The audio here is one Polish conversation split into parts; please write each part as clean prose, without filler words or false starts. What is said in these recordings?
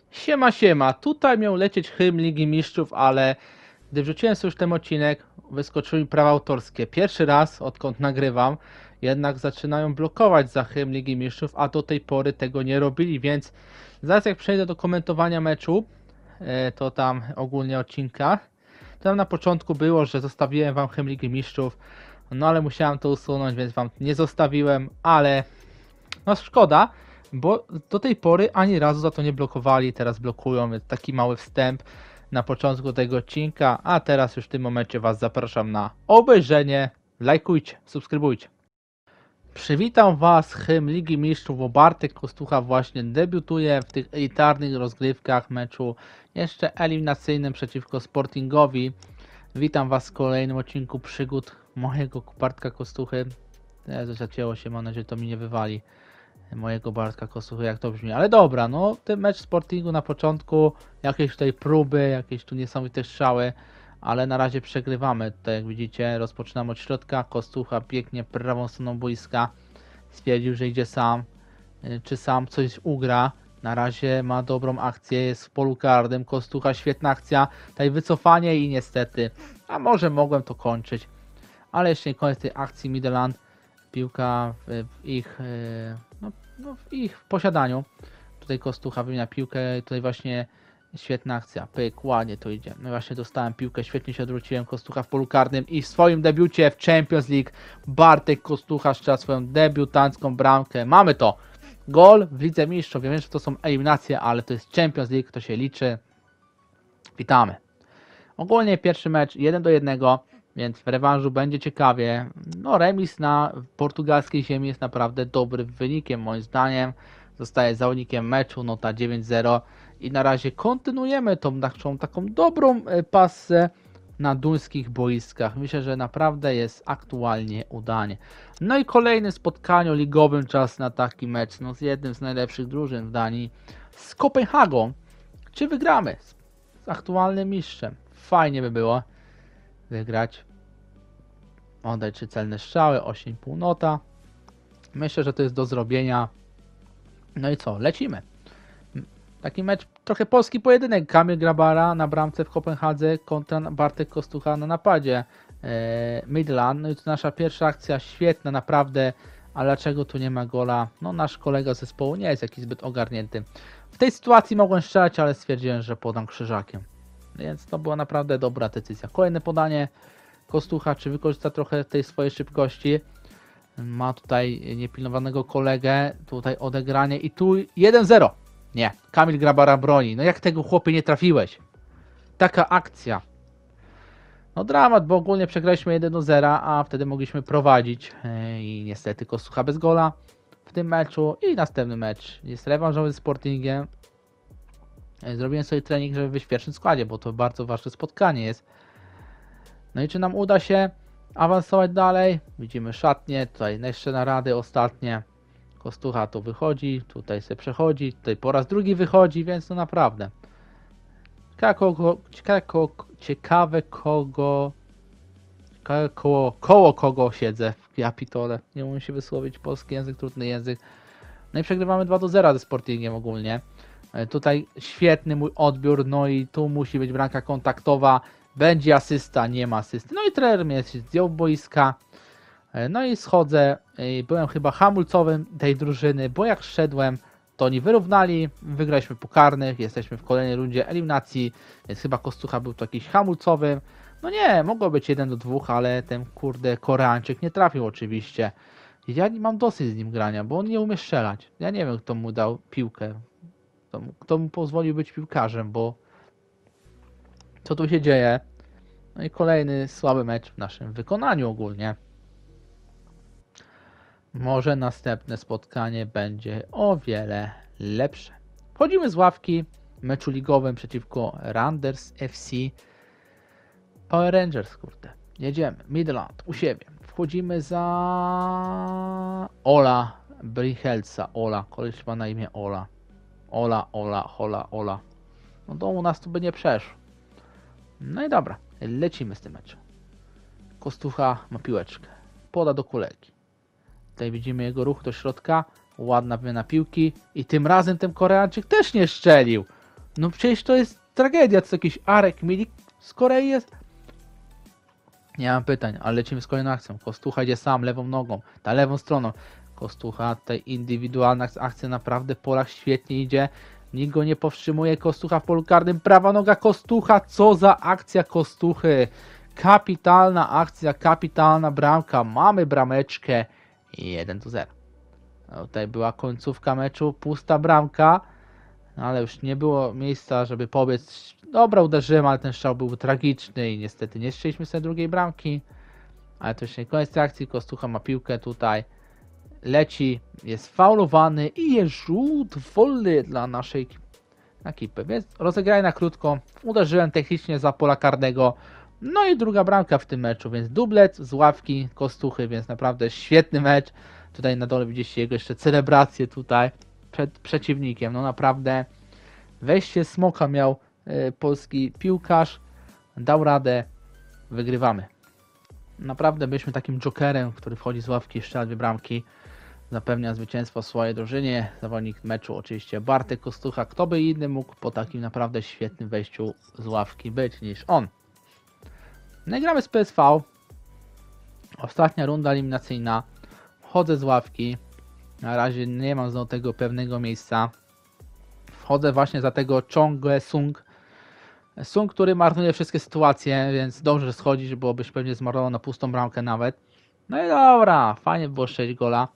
Siema, siema. Tutaj miał lecieć hymn Ligi Mistrzów, ale gdy wrzuciłem sobie już ten odcinek, wyskoczyły mi prawa autorskie. Pierwszy raz, odkąd nagrywam, jednak zaczynają blokować za hymn Ligi Mistrzów, a do tej pory tego nie robili, więc zaraz jak przejdę do komentowania meczu, to tam ogólnie odcinka, tam na początku było, że zostawiłem wam hymn Ligi Mistrzów, no ale musiałem to usunąć, więc wam nie zostawiłem, ale no szkoda, bo do tej pory ani razu za to nie blokowali, teraz blokują, więc taki mały wstęp na początku tego odcinka, a teraz już w tym momencie was zapraszam na obejrzenie, lajkujcie, subskrybujcie. Przywitam was hymn Ligi Mistrzów, bo Bartek Kostucha właśnie debiutuje w tych elitarnych rozgrywkach meczu jeszcze eliminacyjnym przeciwko Sportingowi. Witam was w kolejnym odcinku przygód mojego Bartka Kostuchy. Zacięło się, mam nadzieję, że to mi nie wywali mojego Bartka Kostuchy, jak to brzmi. Ale dobra, no ten mecz Sportingu na początku, jakieś tutaj próby, jakieś tu niesamowite strzały, ale na razie przegrywamy. Tutaj jak widzicie, rozpoczynamy od środka, Kostucha biegnie prawą stroną boiska, stwierdził, że idzie sam, czy sam coś ugra. Na razie ma dobrą akcję, jest w polu karnym, Kostucha, świetna akcja, tutaj wycofanie i niestety, a może mogłem to kończyć, ale jeszcze nie koniec tej akcji. Midland, piłka w ich w ich posiadaniu. Tutaj Kostucha wymienia piłkę, tutaj właśnie świetna akcja, pyk, ładnie to idzie. No właśnie dostałem piłkę, świetnie się odwróciłem, Kostucha w polu karnym i w swoim debiucie w Champions League Bartek Kostucha strzela swoją debiutancką bramkę. Mamy to! Gol w Lidze Mistrzów. Ja wiem, że to są eliminacje, ale to jest Champions League, to się liczy. Witamy. Ogólnie pierwszy mecz 1-1, więc w rewanżu będzie ciekawie. No remis na portugalskiej ziemi jest naprawdę dobrym wynikiem moim zdaniem. Zostaje zawodnikiem meczu, nota 9-0 i na razie kontynuujemy tą taką dobrą pasę na duńskich boiskach. Myślę, że naprawdę jest aktualnie udanie. No i kolejne spotkanie ligowym, czas na taki mecz, no z jednym z najlepszych drużyn w Danii, z Kopenhagą. Czy wygramy z aktualnym mistrzem? Fajnie by było wygrać. Oddać 3 celne strzały, 8,5 nota. Myślę, że to jest do zrobienia. No i co? Lecimy. Taki mecz, trochę polski pojedynek. Kamil Grabara na bramce w Kopenhadze kontra Bartek Kostucha na napadzie. Midland. No i to nasza pierwsza akcja, świetna naprawdę. A dlaczego tu nie ma gola? No nasz kolega z zespołu nie jest jakiś zbyt ogarnięty. W tej sytuacji mogłem strzelać, ale stwierdziłem, że podam krzyżakiem. Więc to była naprawdę dobra decyzja. Kolejne podanie. Kostucha, czy wykorzysta trochę tej swojej szybkości. Ma tutaj niepilnowanego kolegę. Tutaj odegranie i tu 1-0. Nie, Kamil Grabara broni. No jak tego chłopie nie trafiłeś? Taka akcja. No dramat, bo ogólnie przegraliśmy 1-0, a wtedy mogliśmy prowadzić. I niestety Kostucha bez gola w tym meczu. I następny mecz jest rewanżowy z Sportingiem. Zrobiłem sobie trening, żeby być w pierwszym składzie, bo to bardzo ważne spotkanie jest. No i czy nam uda się awansować dalej? Widzimy szatnie, tutaj jeszcze narady ostatnie. Kostucha tu wychodzi, tutaj się przechodzi, tutaj po raz drugi wychodzi, więc no naprawdę. Ciekawe koło kogo siedzę w kapitole. Nie umiem się wysłowić, polski język, trudny język. No i przegrywamy 2-0 ze Sportingiem ogólnie. Tutaj świetny mój odbiór, no i tu musi być bramka kontaktowa. Będzie asysta, nie ma asysty. No i trener mnie zdjął boiska. No i schodzę. Byłem chyba hamulcowym tej drużyny, bo jak szedłem, to oni wyrównali. Wygraliśmy po karnych. Jesteśmy w kolejnej rundzie eliminacji, więc chyba Kostucha był to jakiś hamulcowym. No nie, mogło być 1-2, ale ten kurde Koreańczyk nie trafił oczywiście. Ja nie mam dosyć z nim grania, bo on nie umie strzelać. Ja nie wiem, kto mu dał piłkę. Kto mu pozwolił być piłkarzem, bo co tu się dzieje? No i kolejny słaby mecz w naszym wykonaniu ogólnie. Może następne spotkanie będzie o wiele lepsze. Wchodzimy z ławki w meczu ligowym przeciwko Randers FC. Power Rangers, kurde. Jedziemy. Midland u siebie. Wchodzimy za Ola Brichelsa. Ola. Koleś ma na imię Ola. Ola. No to u nas tu by nie przeszło. No i dobra. Lecimy z tym meczem. Kostucha ma piłeczkę. Poda do kolegi. Tutaj widzimy jego ruch do środka. Ładna wymiana piłki. I tym razem ten Koreańczyk też nie strzelił. No przecież to jest tragedia, co jakiś Arek Milik z Korei jest? Nie mam pytań, ale lecimy z kolejną akcją. Kostucha idzie sam, lewą nogą, ta lewą stroną. Kostucha, tutaj indywidualna akcja, naprawdę Polak świetnie idzie. Nikt go nie powstrzymuje, Kostucha w polu karnym, prawa noga Kostucha, co za akcja Kostuchy. Kapitalna akcja, kapitalna bramka, mamy brameczkę 1-0. Tutaj była końcówka meczu, pusta bramka, ale już nie było miejsca, żeby pobiec. Dobra, uderzyłem, ale ten strzał był tragiczny i niestety nie strzeliśmy sobie drugiej bramki. Ale to jeszcze nie koniec tej akcji, Kostucha ma piłkę tutaj, leci, jest faulowany i jest rzut wolny dla naszej ekipy, więc rozegraj na krótko, uderzyłem technicznie za pola karnego, no i druga bramka w tym meczu, więc dublet z ławki Kostuchy, więc naprawdę świetny mecz. Tutaj na dole widzicie jego jeszcze celebrację tutaj przed przeciwnikiem, no naprawdę wejście smoka miał polski piłkarz, dał radę, wygrywamy. Naprawdę byliśmy takim jokerem, który wchodzi z ławki, strzela dwie bramki, zapewnia zwycięstwo swojej drużynie. Zawodnik meczu oczywiście Bartek Kostucha. Kto by inny mógł po takim naprawdę świetnym wejściu z ławki być niż on. No i gramy z PSV. Ostatnia runda eliminacyjna. Wchodzę z ławki. Na razie nie mam znowu tego pewnego miejsca. Wchodzę właśnie za tego Chong Sung. Sung, który marnuje wszystkie sytuacje, więc dobrze schodzić, bo byś pewnie zmarnował na pustą bramkę nawet. No i dobra, fajnie było strzelić gola.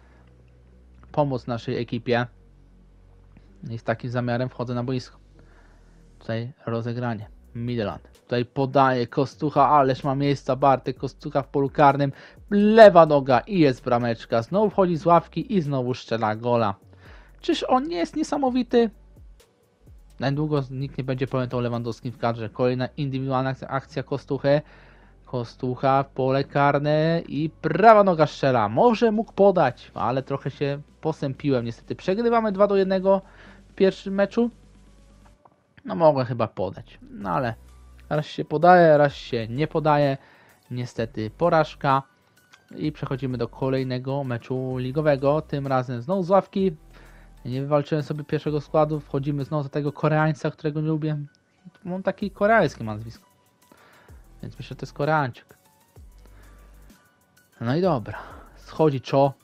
Pomóc naszej ekipie. I z takim zamiarem wchodzę na boisko. Tutaj rozegranie. Midland. Tutaj podaje Kostucha, ależ ma miejsca Bartek Kostucha w polu karnym. Lewa noga i jest brameczka. Znowu wchodzi z ławki i znowu strzela gola. Czyż on nie jest niesamowity? Niedługo nikt nie będzie pamiętał Lewandowskim w kadrze. Kolejna indywidualna akcja Kostuchy. Kostucha w pole karne i prawa noga strzela. Może mógł podać, ale trochę się posępiłem. Niestety przegrywamy 2-1 w pierwszym meczu. No mogłem chyba podać, no ale raz się podaje, raz się nie podaje. Niestety porażka. I przechodzimy do kolejnego meczu ligowego. Tym razem znowu z ławki. Nie wywalczyłem sobie pierwszego składu. Wchodzimy znowu za tego Koreańca, którego nie lubię. Mam taki koreańskie nazwisko. Więc myślę, że to jest Koreańczyk. No i dobra. Schodzi Cho.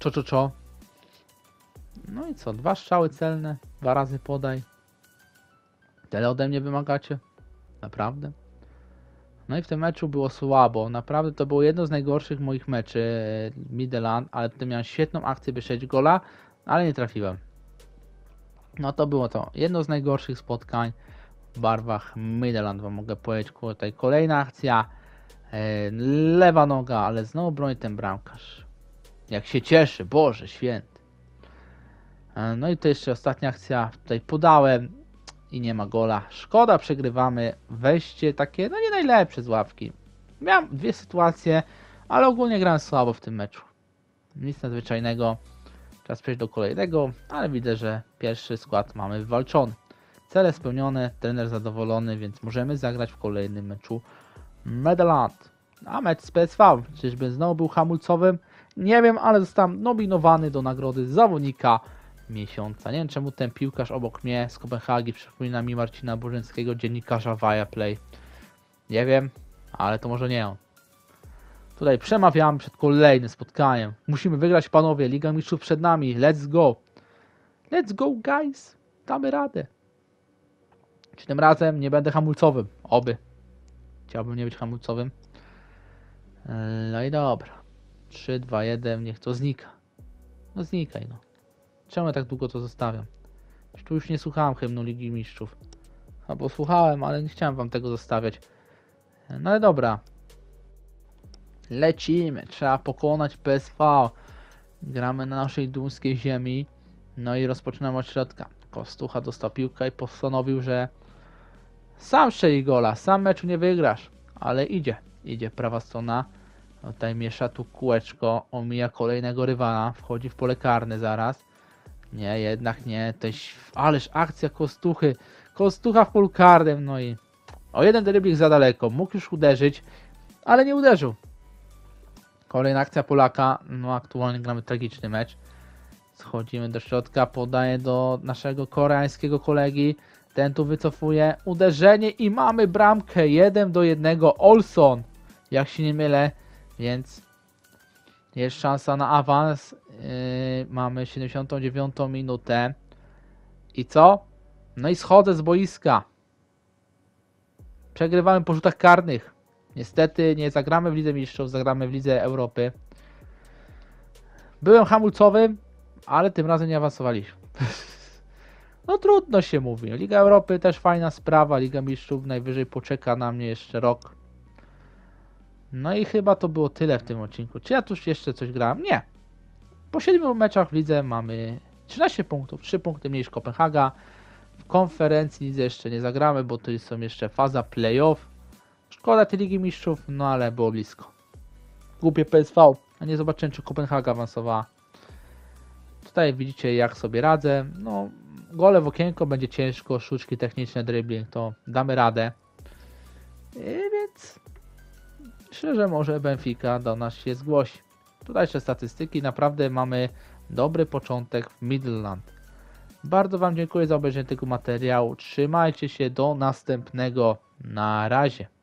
No i co? 2 strzały celne. 2 razy podaj. Tyle ode mnie wymagacie? Naprawdę? No i w tym meczu było słabo. Naprawdę to było jedno z najgorszych moich meczy Midland, ale tutaj miałem świetną akcję, by strzelić gola, ale nie trafiłem. No to było to. Jedno z najgorszych spotkań w barwach Midland, wam mogę powiedzieć. Tutaj kolejna akcja. Lewa noga, ale znowu broni ten bramkarz. Jak się cieszy, Boże Święty. No i to jeszcze ostatnia akcja. Tutaj podałem i nie ma gola. Szkoda, przegrywamy. Wejście takie, no nie najlepsze z ławki. Miałem 2 sytuacje, ale ogólnie grałem słabo w tym meczu. Nic nadzwyczajnego. Czas przejść do kolejnego, ale widzę, że pierwszy skład mamy wywalczony. Cele spełnione, trener zadowolony, więc możemy zagrać w kolejnym meczu Midland. A mecz z PSV, czyżby znowu był hamulcowym? Nie wiem, ale zostałem nominowany do nagrody zawodnika miesiąca. Nie wiem, czemu ten piłkarz obok mnie z Kopenhagi przypomina mi Marcina Burzyńskiego, dziennikarza Viaplay. Nie wiem, ale to może nie on. Tutaj przemawiamy przed kolejnym spotkaniem. Musimy wygrać, panowie. Liga Mistrzów przed nami. Let's go. Let's go, guys. Damy radę. Czy tym razem nie będę hamulcowym? Oby. Chciałbym nie być hamulcowym. No i dobra. 3, 2, 1. Niech to znika. No znikaj, no. Czemu ja tak długo to zostawiam? Tu już nie słuchałem hymnu Ligi Mistrzów. Albo słuchałem, ale nie chciałem wam tego zostawiać. No ale dobra. Lecimy. Trzeba pokonać PSV. Gramy na naszej duńskiej ziemi. No i rozpoczynamy od środka. Kostucha dostał piłkę i postanowił, że sam strzeli gola. Sam meczu nie wygrasz. Ale idzie. Idzie prawa strona. Tutaj miesza tu kółeczko. Omija kolejnego rywala. Wchodzi w pole karne zaraz. Nie, jednak nie. Ależ akcja Kostuchy. Kostucha w polu karnym. No i o jeden dryblik za daleko. Mógł już uderzyć, ale nie uderzył. Kolejna akcja Polaka. No aktualnie gramy tragiczny mecz. Schodzimy do środka. Podaję do naszego koreańskiego kolegi. Ten tu wycofuje. Uderzenie i mamy bramkę 1-1. Olson, jak się nie mylę, więc jest szansa na awans. Mamy 79 minutę. I co? No i schodzę z boiska. Przegrywamy po rzutach karnych. Niestety nie zagramy w Lidze Mistrzów, zagramy w Lidze Europy. Byłem hamulcowym, ale tym razem nie awansowaliśmy. No trudno się mówi. Liga Europy też fajna sprawa. Liga Mistrzów najwyżej poczeka na mnie jeszcze rok. No i chyba to było tyle w tym odcinku. Czy ja tu jeszcze coś grałem? Nie. Po 7 meczach w lidze mamy 13 punktów. 3 punkty mniej niż Kopenhaga. W konferencji lidze jeszcze nie zagramy, bo to są jeszcze faza playoff. Szkoda tej Ligi Mistrzów, no ale było blisko. Głupie PSV. A nie zobaczyłem, czy Kopenhaga awansowała. Tutaj widzicie, jak sobie radzę. No, gole w okienko będzie ciężko, sztuczki techniczne, dribbling, to damy radę. Więc myślę, że może Benfica do nas się zgłosi. Tutaj jeszcze statystyki. Naprawdę mamy dobry początek w Midland. Bardzo Wam dziękuję za obejrzenie tego materiału. Trzymajcie się, do następnego. Na razie.